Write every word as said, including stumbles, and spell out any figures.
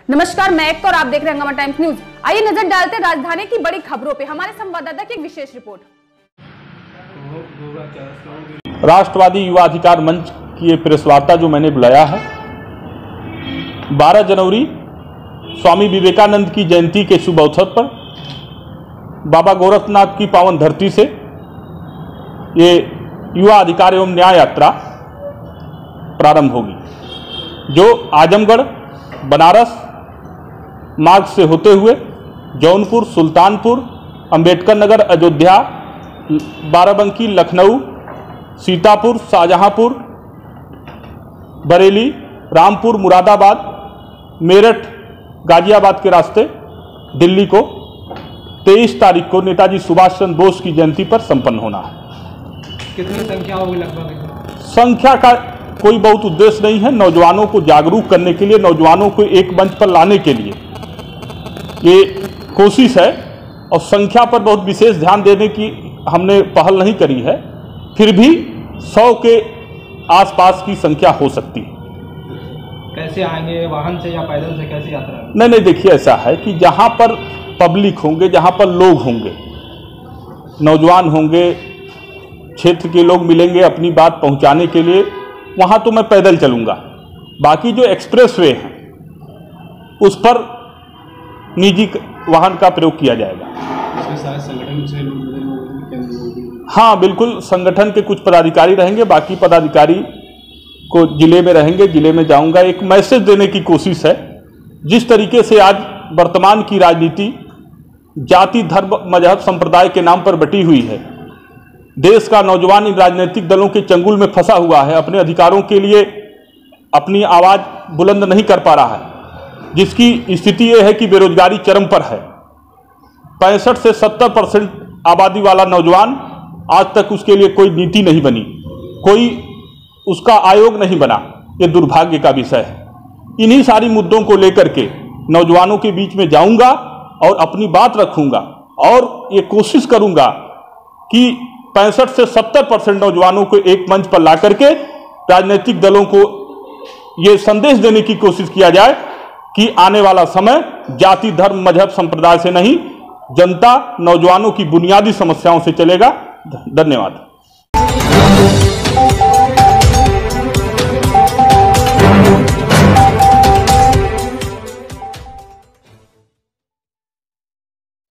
नमस्कार, मैं एक और आप देख रहे हैं हंगामा टाइम्स न्यूज। आइए नजर डालते हैं राजधानी की बड़ी खबरों पे। हमारे संवाददाता की एक विशेष रिपोर्ट। राष्ट्रवादी युवा अधिकार मंच की ये प्रेस वार्ता जो मैंने बुलाया है, बारह जनवरी स्वामी विवेकानंद की जयंती के शुभ अवसर पर बाबा गोरखनाथ की पावन धरती से ये युवा अधिकार एवं न्याय यात्रा प्रारंभ होगी, जो आजमगढ़, बनारस मार्ग से होते हुए जौनपुर, सुल्तानपुर, अंबेडकर नगर, अयोध्या, बाराबंकी, लखनऊ, सीतापुर, शाहजहांपुर, बरेली, रामपुर, मुरादाबाद, मेरठ, गाजियाबाद के रास्ते दिल्ली को तेईस तारीख को नेताजी सुभाष चंद्र बोस की जयंती पर संपन्न होना है। कितनी संख्या होगी लगभग? संख्या का कोई बहुत उद्देश्य नहीं है। नौजवानों को जागरूक करने के लिए, नौजवानों को एक मंच पर लाने के लिए ये कोशिश है, और संख्या पर बहुत विशेष ध्यान देने की हमने पहल नहीं करी है। फिर भी सौ के आसपास की संख्या हो सकती है। कैसे आएंगे, वाहन से या पैदल से, कैसे यात्रा? नहीं नहीं देखिए, ऐसा है कि जहाँ पर पब्लिक होंगे, जहाँ पर लोग होंगे, नौजवान होंगे, क्षेत्र के लोग मिलेंगे अपनी बात पहुँचाने के लिए, वहाँ तो मैं पैदल चलूँगा। बाकी जो एक्सप्रेस वे हैं उस पर निजी वाहन का प्रयोग किया जाएगा। संगठन से हाँ बिल्कुल, संगठन के कुछ पदाधिकारी रहेंगे, बाकी पदाधिकारी को जिले में रहेंगे। जिले में जाऊंगा, एक मैसेज देने की कोशिश है। जिस तरीके से आज वर्तमान की राजनीति जाति, धर्म, मजहब, संप्रदाय के नाम पर बटी हुई है, देश का नौजवान इन राजनीतिक दलों के चंगुल में फंसा हुआ है, अपने अधिकारों के लिए अपनी आवाज़ बुलंद नहीं कर पा रहा है, जिसकी स्थिति यह है कि बेरोजगारी चरम पर है। पैंसठ से सत्तर परसेंट आबादी वाला नौजवान, आज तक उसके लिए कोई नीति नहीं बनी, कोई उसका आयोग नहीं बना। ये दुर्भाग्य का विषय है। इन्हीं सारी मुद्दों को लेकर के नौजवानों के बीच में जाऊंगा और अपनी बात रखूंगा, और ये कोशिश करूंगा कि पैंसठ से सत्तर परसेंट नौजवानों को एक मंच पर ला करके राजनीतिक दलों को ये संदेश देने की कोशिश किया जाए कि आने वाला समय जाति, धर्म, मजहब, संप्रदाय से नहीं, जनता, नौजवानों की बुनियादी समस्याओं से चलेगा। धन्यवाद।